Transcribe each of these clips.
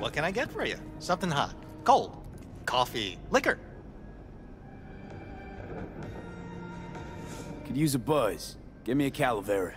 What can I get for you? Something hot, cold, coffee, liquor. Could use a buzz. Give me a Calavera.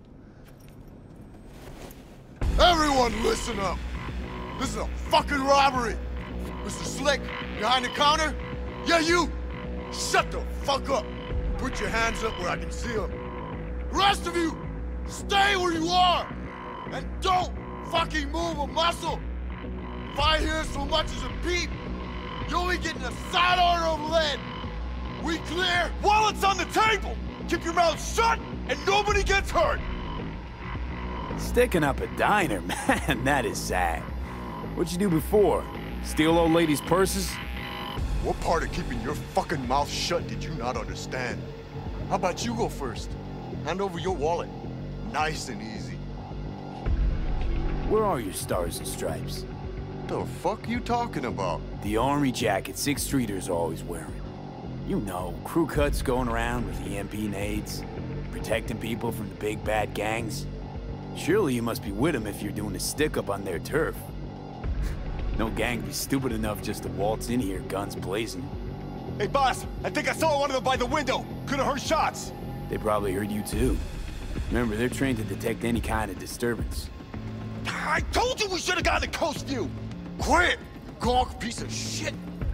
Everyone listen up! This is a fucking robbery! Mr. Slick, behind the counter? Yeah, you! Shut the fuck up! Put your hands up where I can see them. The rest of you, stay where you are! And don't fucking move a muscle! If I hear so much as a peep, you'll be getting a side order of lead! We clear? Wallet's on the table! Keep your mouth shut and nobody gets hurt! Sticking up a diner, man, that is sad. What'd you do before? Steal old ladies' purses? What part of keeping your fucking mouth shut did you not understand? How about you go first? Hand over your wallet. Nice and easy. Where are your stars and stripes? The fuck you talking about? The army jacket 6th Streeters are always wearing. You know, crew cuts going around with EMP nades, protecting people from the big bad gangs. Surely you must be with them if you're doing a stick-up on their turf. No gang be stupid enough just to waltz in here, guns blazing. Hey, boss, I think I saw one of them by the window. Could have heard shots. They probably heard you too. Remember, they're trained to detect any kind of disturbance. I told you we should have gotten a coast view. Quiet, you gawk piece of shit!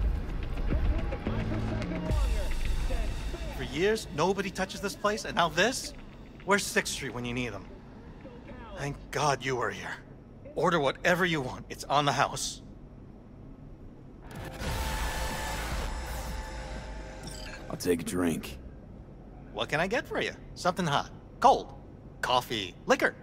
For years, nobody touches this place, and now this? Where's 6th Street when you need them? Thank God you were here. Order whatever you want. It's on the house. I'll take a drink. What can I get for you? Something hot, cold, coffee, liquor.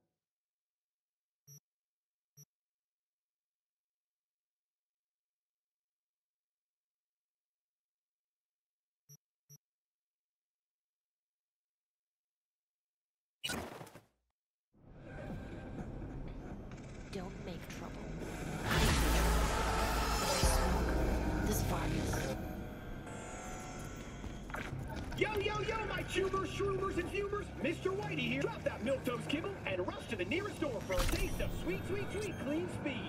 Don't make trouble. This virus. Yo, my tubers, shroomers, and fumers! Mr. Whitey here. Drop that milquetoast kibble and rush to the nearest store for a taste of sweet, clean speed.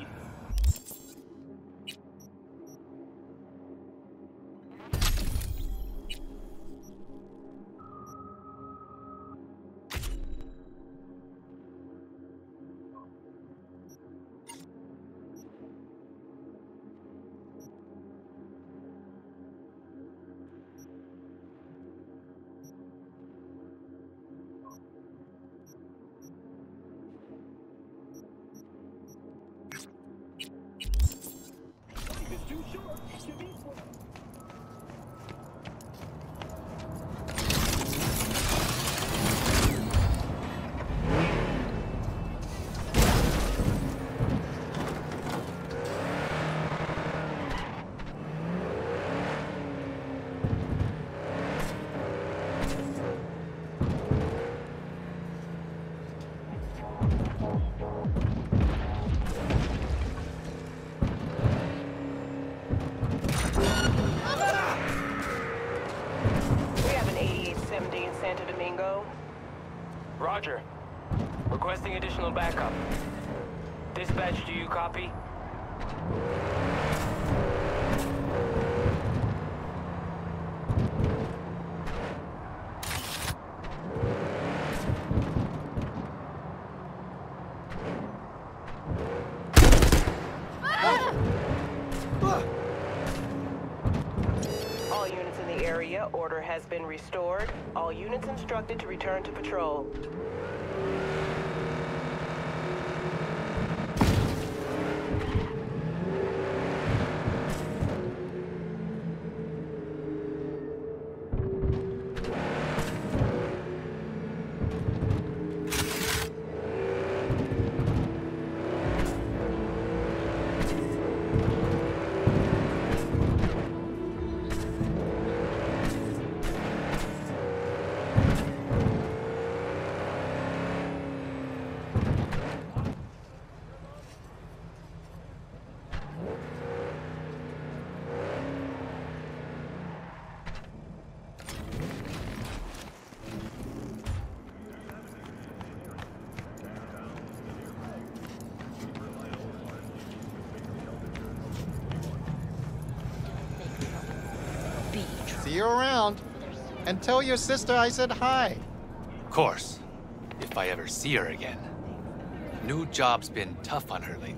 Roger. Requesting additional backup. Dispatch, do you copy? All units in the area, order has been restored. All units instructed to return to patrol. you around. And tell your sister I said hi. Of course, if I ever see her again. New job's been tough on her lately.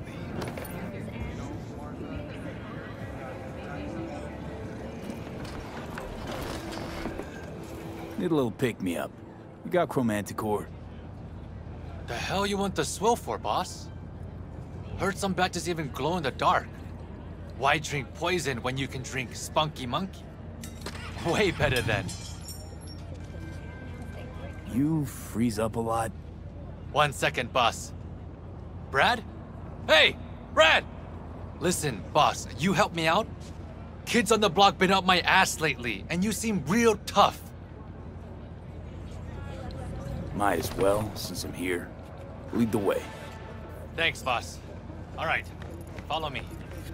Need a little pick-me-up. We got Chromanticore. The hell you want the swill for, boss? Heard some batches even glow in the dark. Why drink poison when you can drink Spunky Monkey? Way better than... You freeze up a lot? 1 second, boss. Brad? Hey, Brad! Listen, boss, you help me out? Kids on the block been up my ass lately, and you seem real tough. Might as well, since I'm here. Lead the way. Thanks, boss. All right, follow me.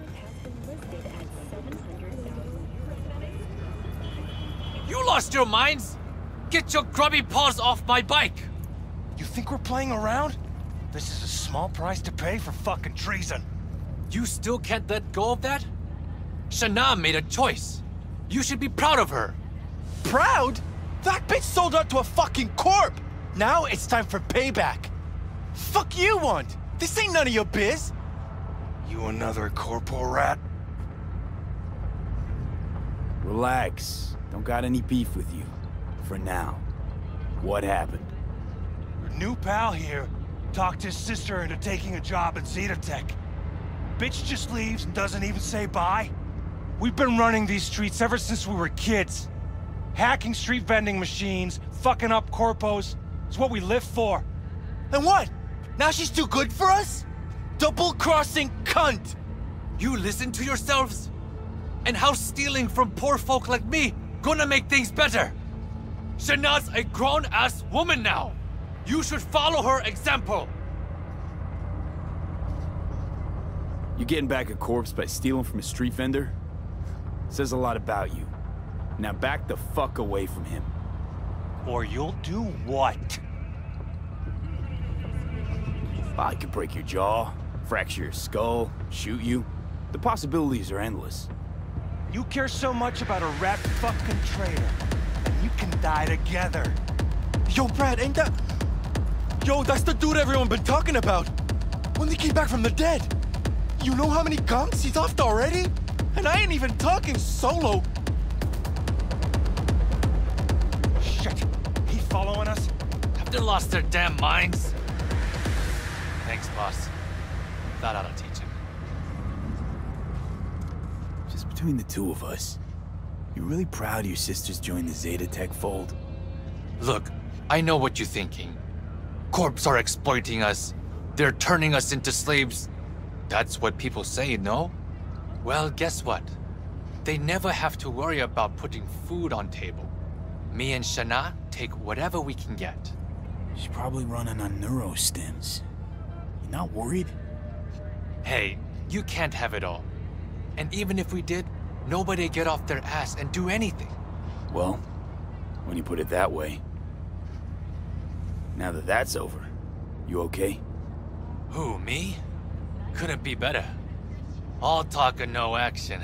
You lost your minds? Get your grubby paws off my bike! You think we're playing around? This is a small price to pay for fucking treason. You still can't let go of that? Shana made a choice. You should be proud of her. Proud? That bitch sold out to a fucking corp! Now it's time for payback. Fuck you want? This ain't none of your biz. You another corporal rat? Relax. Don't got any beef with you. For now. What happened? Your new pal here talked his sister into taking a job at Zetatech. Bitch just leaves and doesn't even say bye. We've been running these streets ever since we were kids. Hacking street vending machines, fucking up corpos, is what we live for. And what? Now she's too good for us? Double-crossing cunt! You listen to yourselves? And how stealing from poor folk like me gonna make things better? Shana's a grown-ass woman now. You should follow her example. You getting back a corpse by stealing from a street vendor? Says a lot about you. Now back the fuck away from him. Or you'll do what? I could break your jaw, fracture your skull, shoot you. The possibilities are endless. You care so much about a rat fucking traitor, and you can die together. Yo, Brad, ain't that... Yo, that's the dude everyone been talking about. When they came back from the dead. You know how many guns he's offed already? And I ain't even talking solo. Shit, he following us? Have they lost their damn minds? Thanks, boss. Thought I'd teach him. Just between the two of us, you really proud your sisters joined the Zetatech fold? Look, I know what you're thinking. Corps are exploiting us. They're turning us into slaves. That's what people say, no? Well, guess what? They never have to worry about putting food on table. Me and Shana take whatever we can get. She's probably running on neurostims. You not worried? Hey, you can't have it all. And even if we did, nobody'd get off their ass and do anything. Well, when you put it that way. Now that that's over, you okay? Who, me? Couldn't be better. All talk and no action.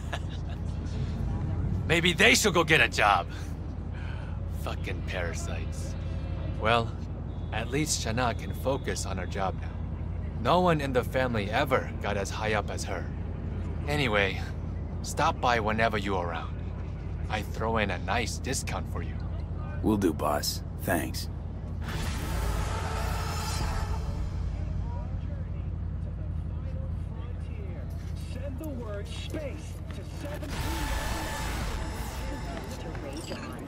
Maybe they should go get a job. Fucking parasites. Well, at least Shana can focus on her job now. No one in the family ever got as high up as her. Anyway, stop by whenever you're around. I throw in a nice discount for you. Will do, boss. Thanks. Send the word space to 7 to rage on.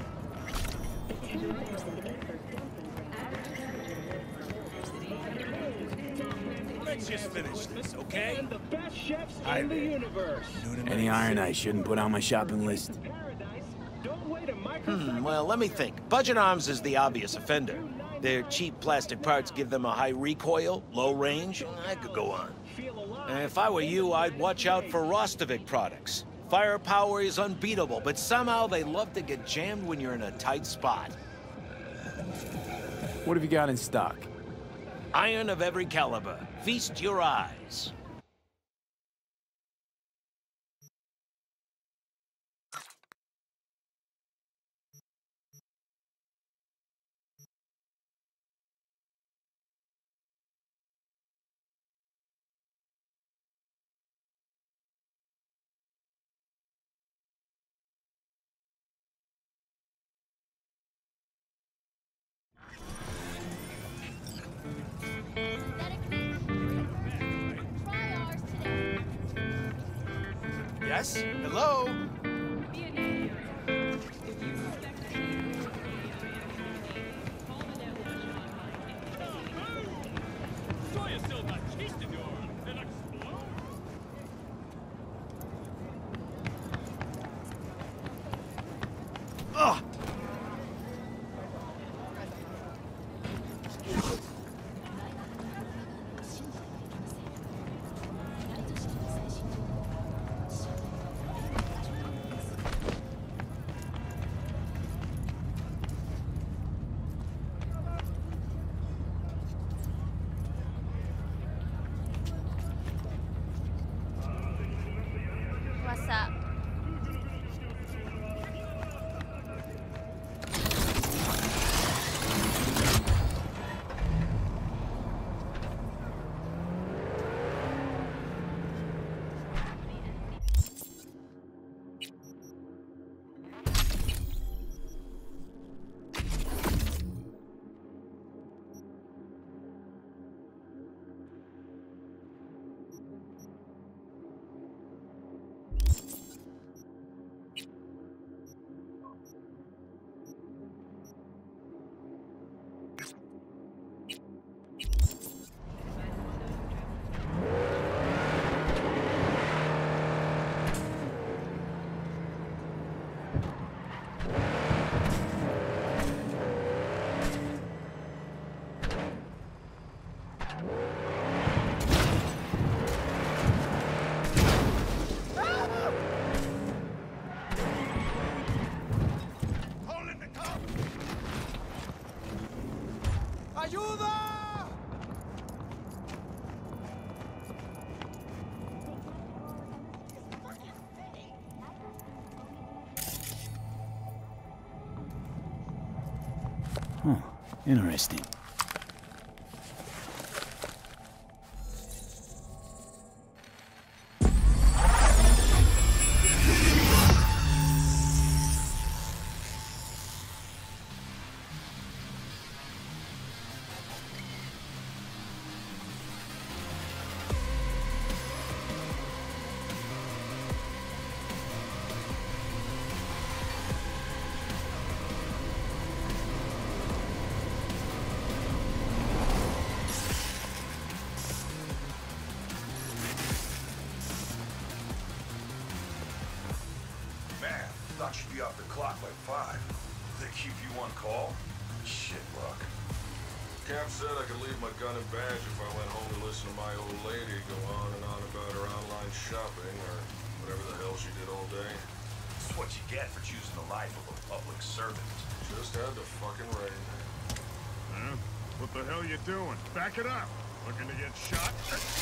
Let's just finish this, okay? And the best chefs in the universe. Any iron I shouldn't put on my shopping list? Don't wait a microsecond. Well, let me think. Budget arms is the obvious offender. Their cheap plastic parts give them a high recoil, low range. I could go on. If I were you, I'd watch out for Rostovik products. Firepower is unbeatable, but somehow they love to get jammed when you're in a tight spot. What have you got in stock? Iron of every caliber. Feast your eyes. Yes? Hello? Ugh! What's up? Huh. Interesting. Thought you'd be off the clock by 5. They keep you on call? Shit luck. Cap said I could leave my gun and badge if I went home to listen to my old lady go on and on about her online shopping or whatever the hell she did all day. It's what you get for choosing the life of a public servant. Just had to fucking rain. Huh? What the hell you doing? Back it up! Looking to get shot?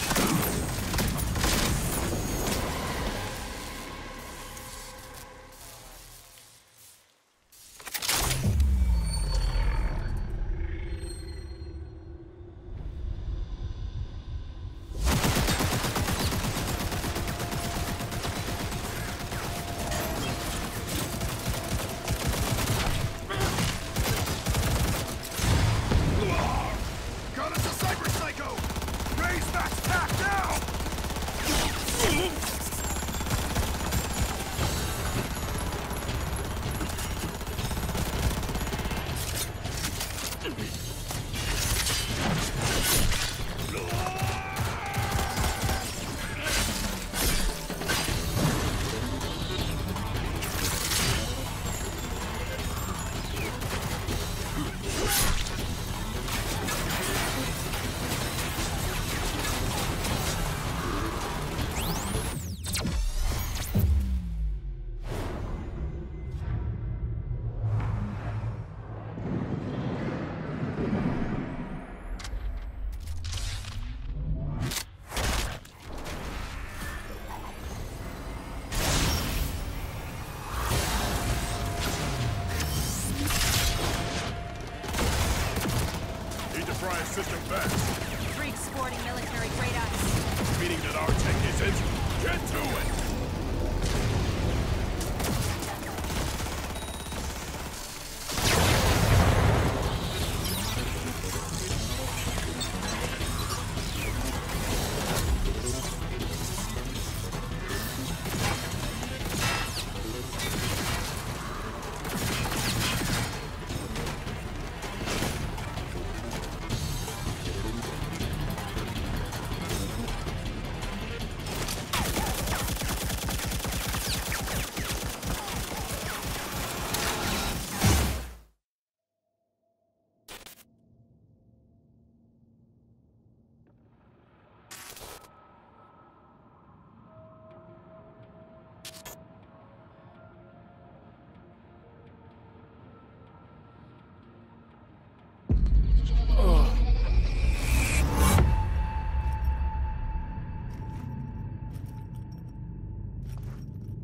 System fast. Freak sporting military-grade ice. Meaning that our tech isn't? Get to it!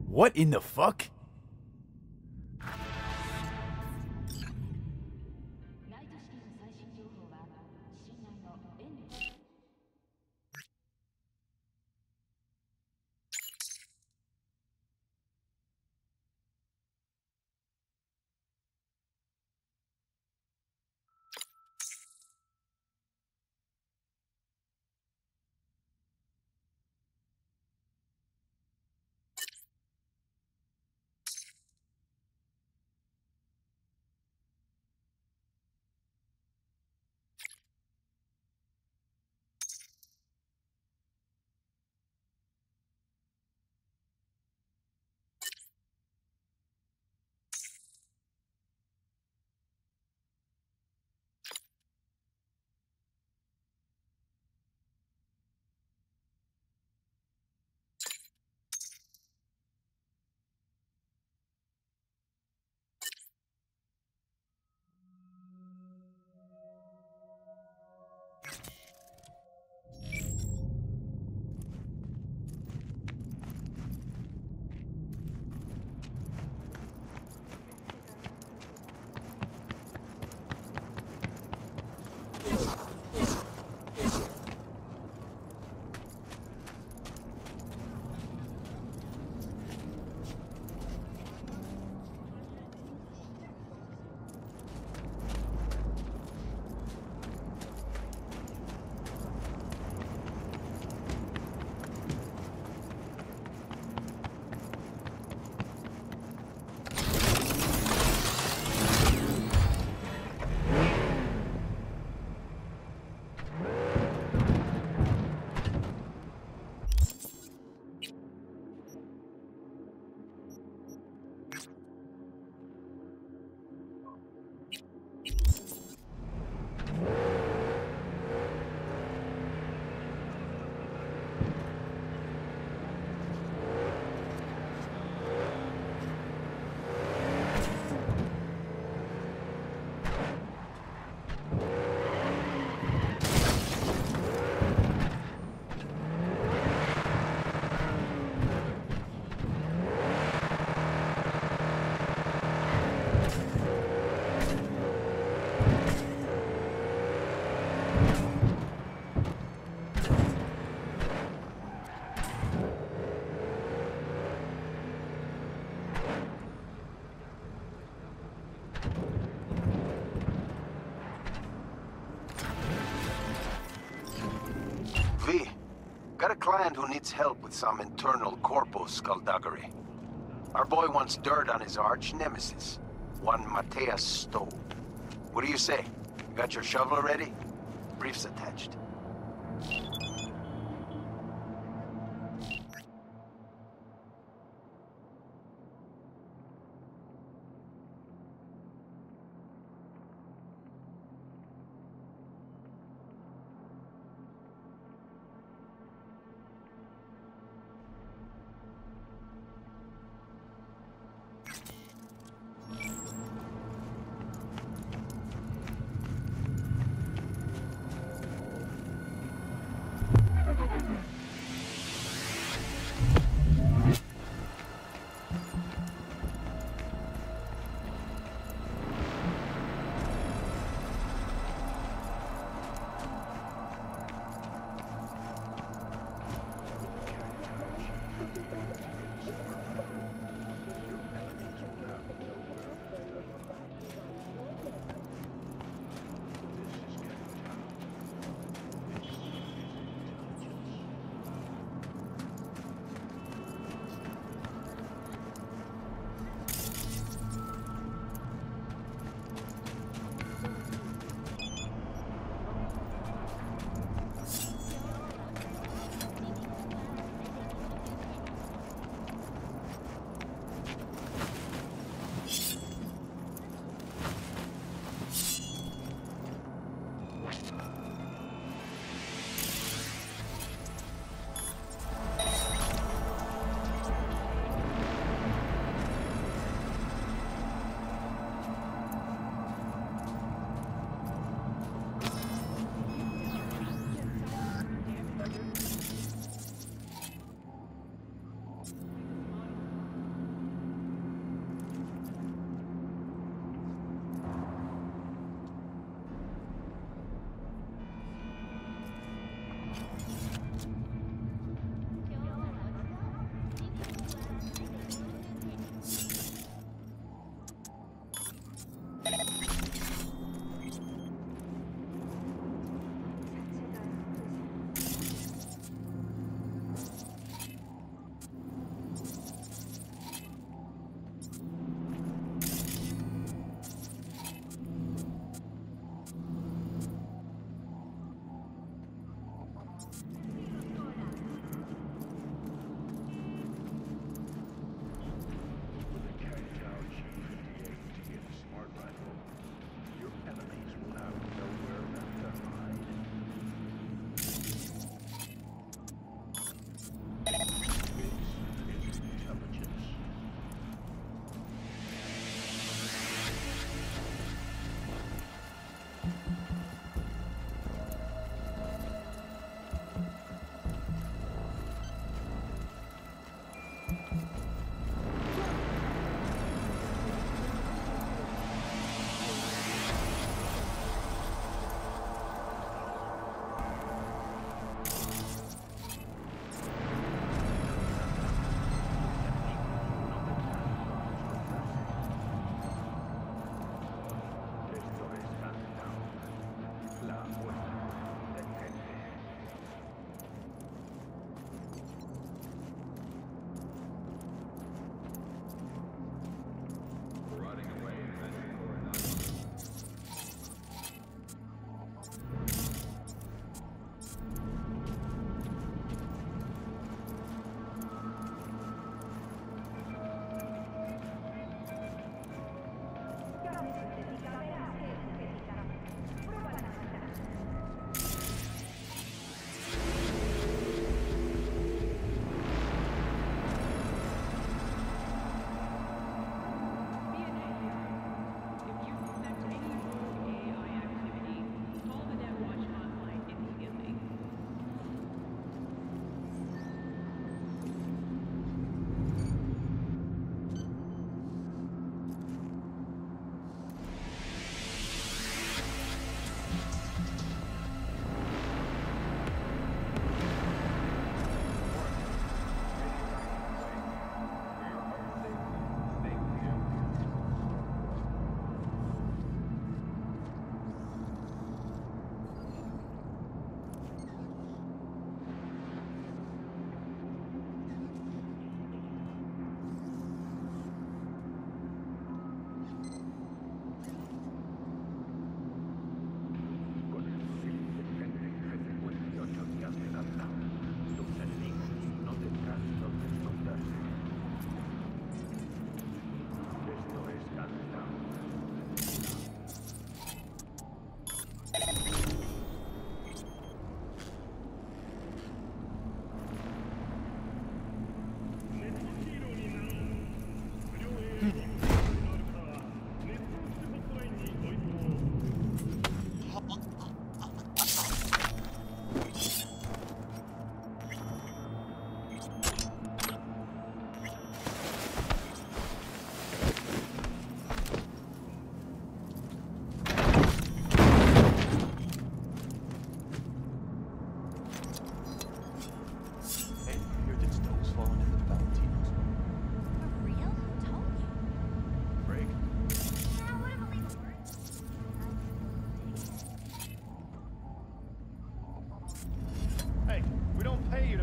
What in the fuck? Got a client who needs help with some internal corpo skullduggery. Our boy wants dirt on his arch nemesis, one Mateus Stowe. What do you say? You got your shovel ready? Brief's attached.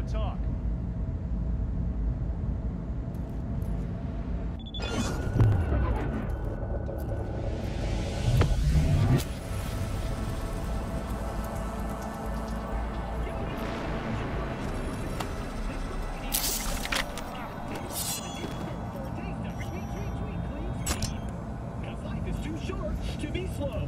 to talk. To be slow.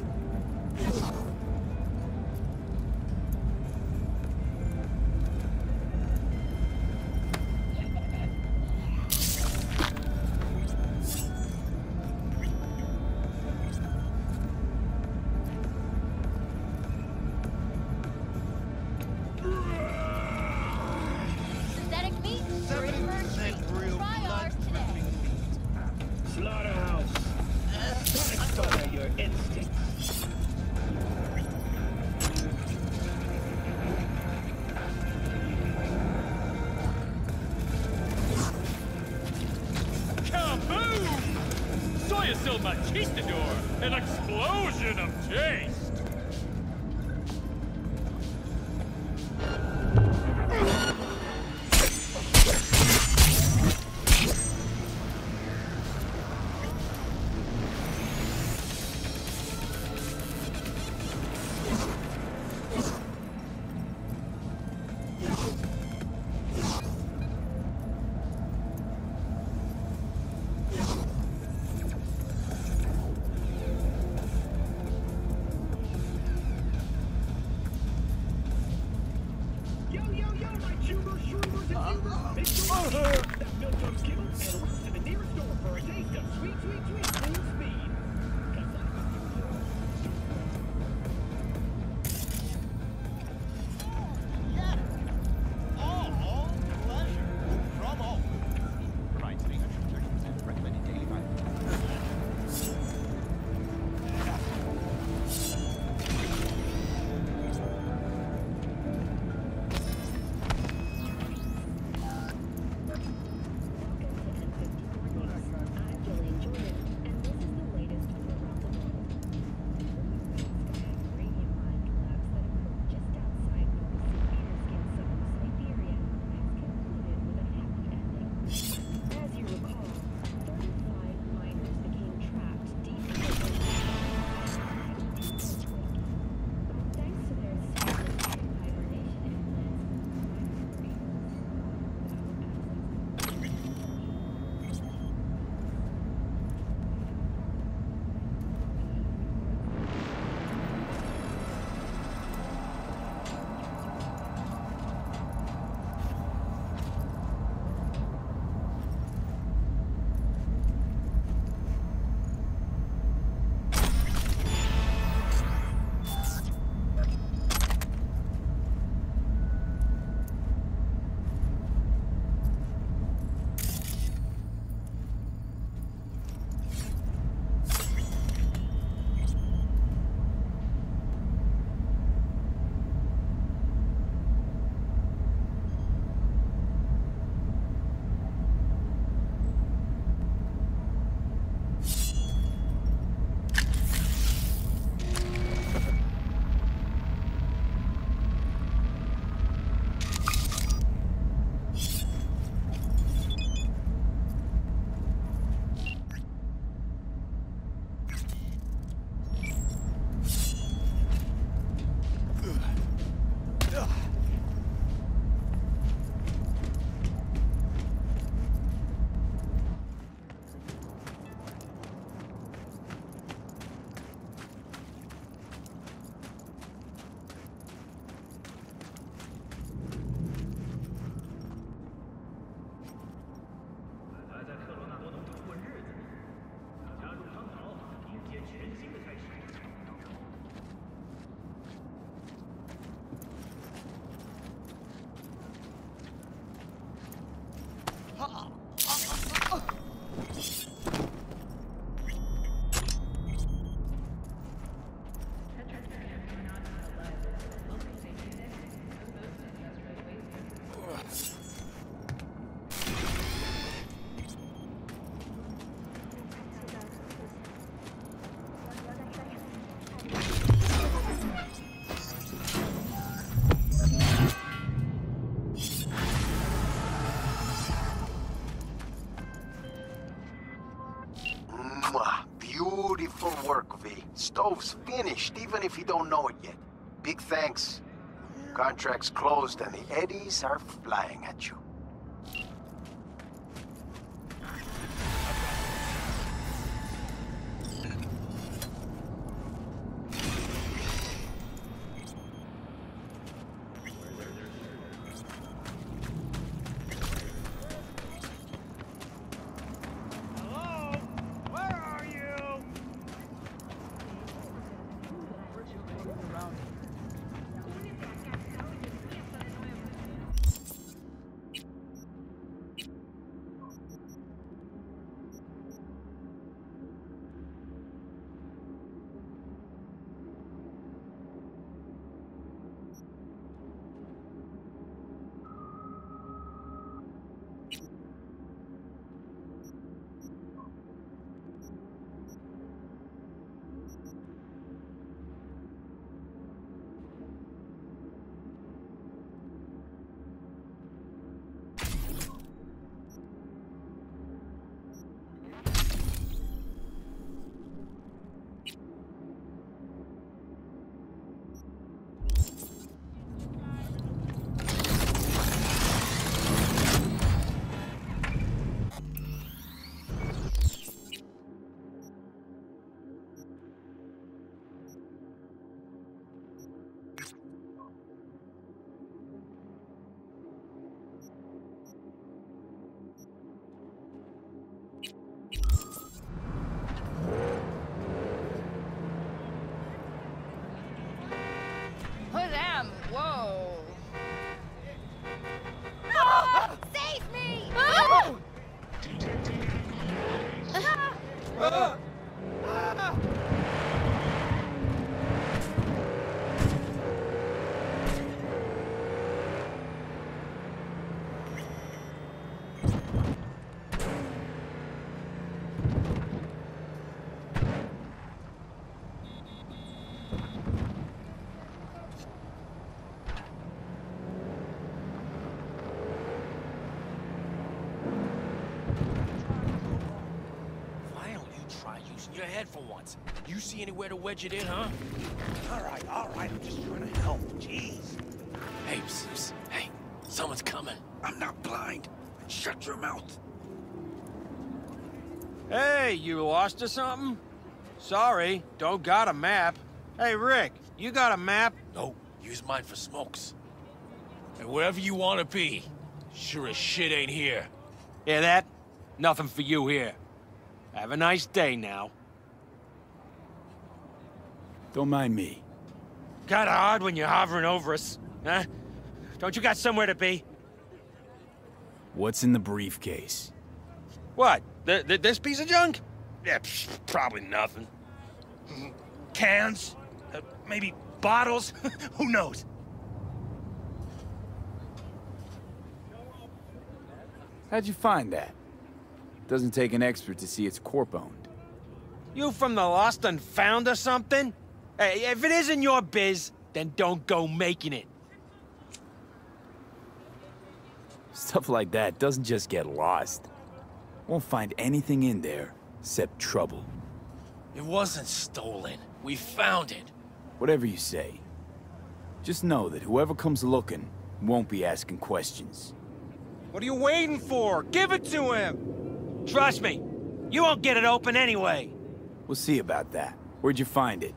Synthetic meat, 70% real. Try ours today. Slaughterhouse. Satisfy your instincts. Kaboom! Soy is still machistador, an explosion of taste! Yo, my tubers, shroomers, and humors. Make sure you drop that milk-toast kibble and rush to the nearest store for a taste of sweet, sweet, sweet clean speed. All pleasure from all. Provides 330% recommended daily work, V. Stove's finished, even if you don't know it yet. Big thanks. Contract's closed and the eddies are flying at you. Whoa. No! Save me! Oh! Your head for once. You see anywhere to wedge it in, huh? All right, I'm just trying to help. Jeez. Hey, hey, someone's coming. I'm not blind. Shut your mouth. Hey, you lost or something? Sorry, don't got a map. Hey, Rick, you got a map? No, use mine for smokes. And wherever you want to be, sure as shit ain't here. Hear that? Nothing for you here. Have a nice day now. Don't mind me. Kinda odd when you're hovering over us, huh? Don't you got somewhere to be? What's in the briefcase? What? This piece of junk? Yeah, probably nothing. Cans? Maybe bottles? Who knows? How'd you find that? Doesn't take an expert to see it's corp-owned. You from the Lost and Found or something? Hey, if it isn't your biz, then don't go making it. Stuff like that doesn't just get lost. Won't find anything in there except trouble. It wasn't stolen. We found it. Whatever you say. Just know that whoever comes looking won't be asking questions. What are you waiting for? Give it to him! Trust me, you won't get it open anyway. We'll see about that. Where'd you find it?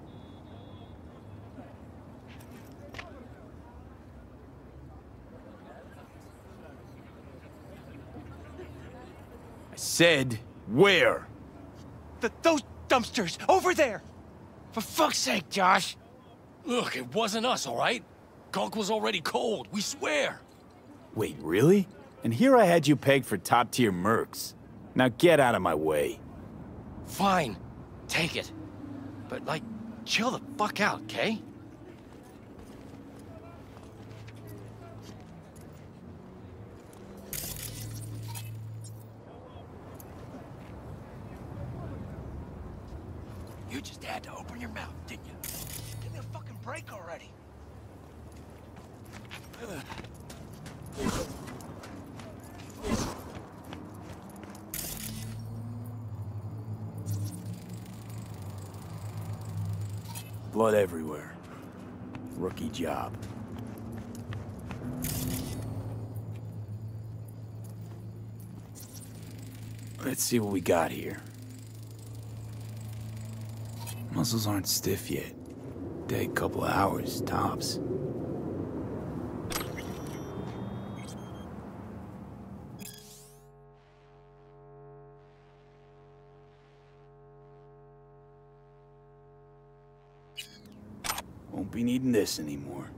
I said, where? Those dumpsters, over there! For fuck's sake, Josh! Look, it wasn't us, all right? Gunk was already cold, we swear. Wait, really? And here I had you pegged for top-tier mercs. Now get out of my way. Fine. Take it. But, like, chill the fuck out, okay? You just had to open your mouth, didn't you? Give me a fucking break already. Blood everywhere. Rookie job. Let's see what we got here. Muscles aren't stiff yet. Take a couple of hours, tops. Won't be needing this anymore.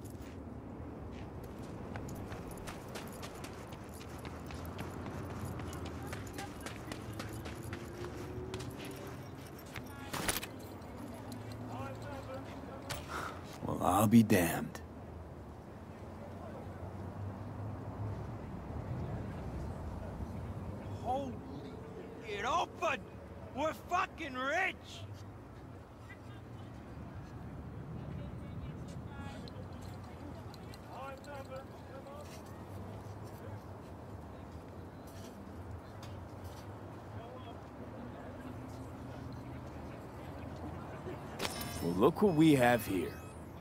Well, I'll be damned. Holy, it opened! We're fucking rich! Well, look what we have here.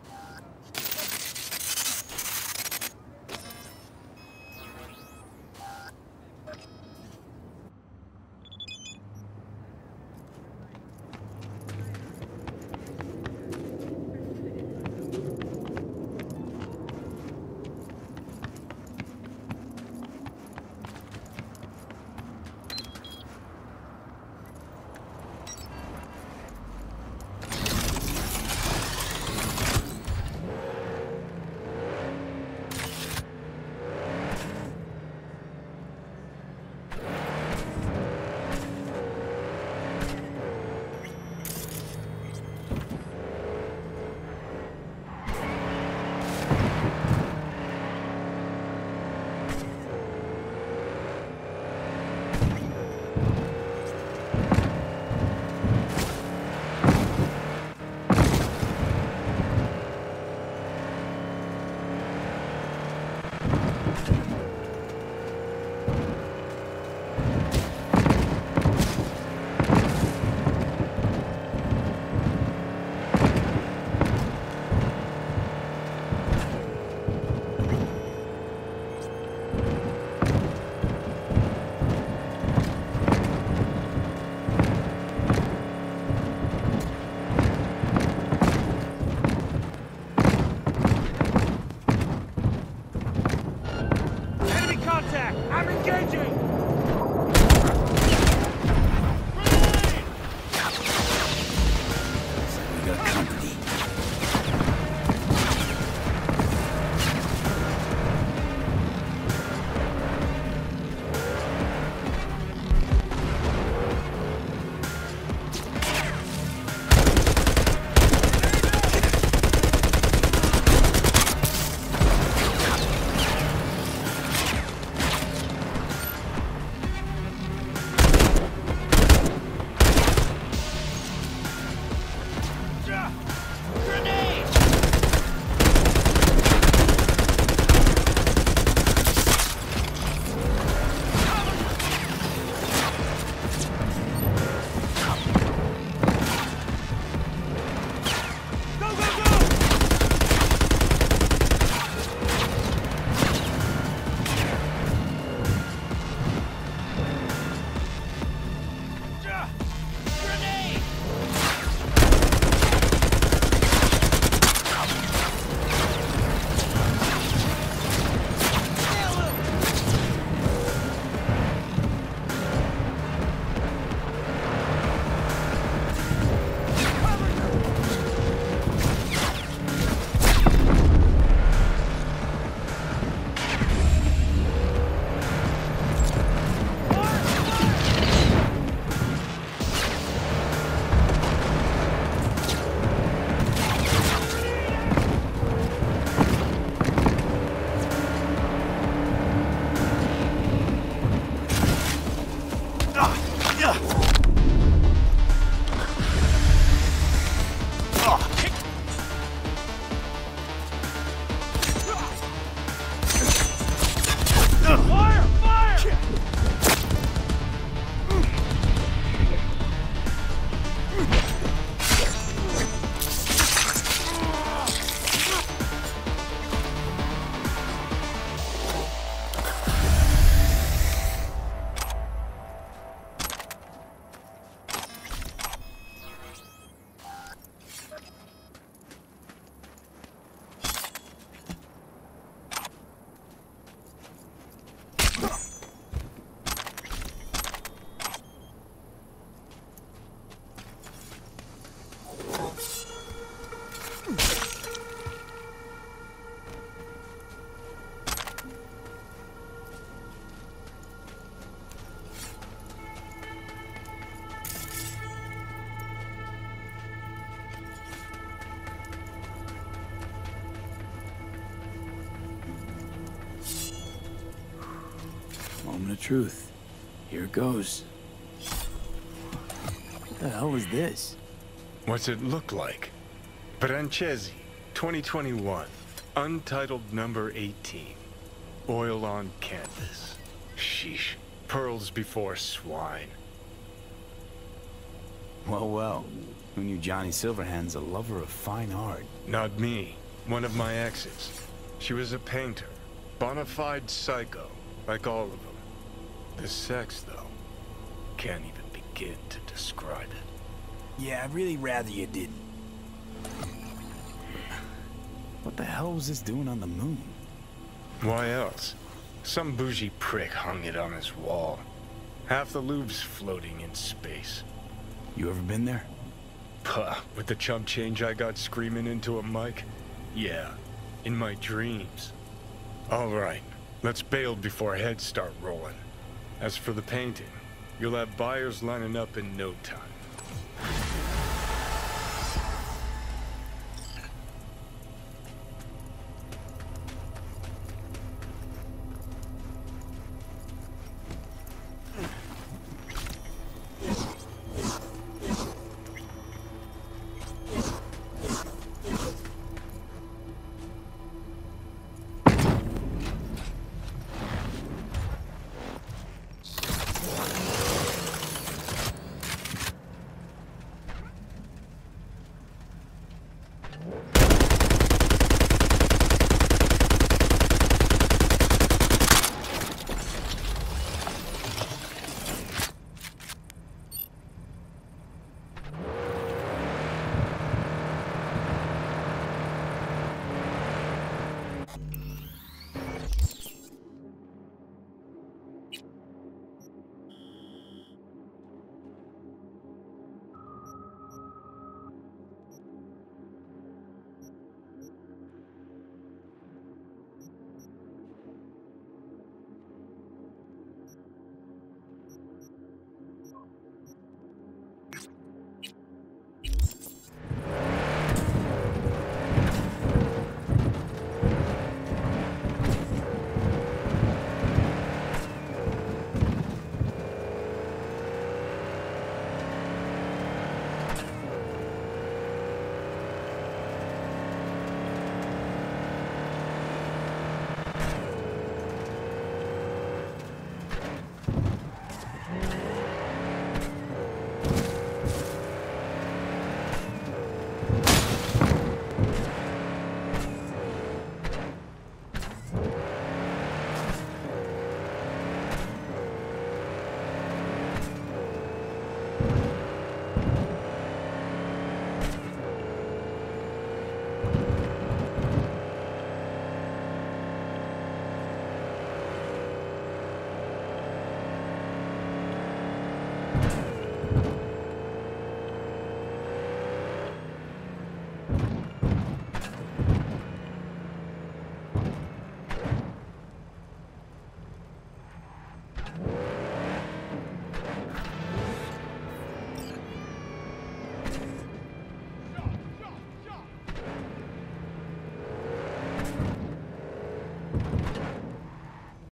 I'm engaging! We got company. Moment of truth. Here it goes. What the hell is this? What's it look like? Brancesi, 2021. Untitled number 18. Oil on canvas. Sheesh. Pearls before swine. Well, well. Who knew Johnny Silverhand's a lover of fine art? Not me. One of my exes. She was a painter. Bona fide psycho. Like all of them. The sex, though. Can't even begin to describe it. Yeah, I'd really rather you didn't. What the hell was this doing on the moon? Why else? Some bougie prick hung it on his wall. Half the Louvre's floating in space. You ever been there? Puh, with the chump change I got screaming into a mic? Yeah, in my dreams. All right, let's bail before heads start rolling. As for the painting, you'll have buyers lining up in no time.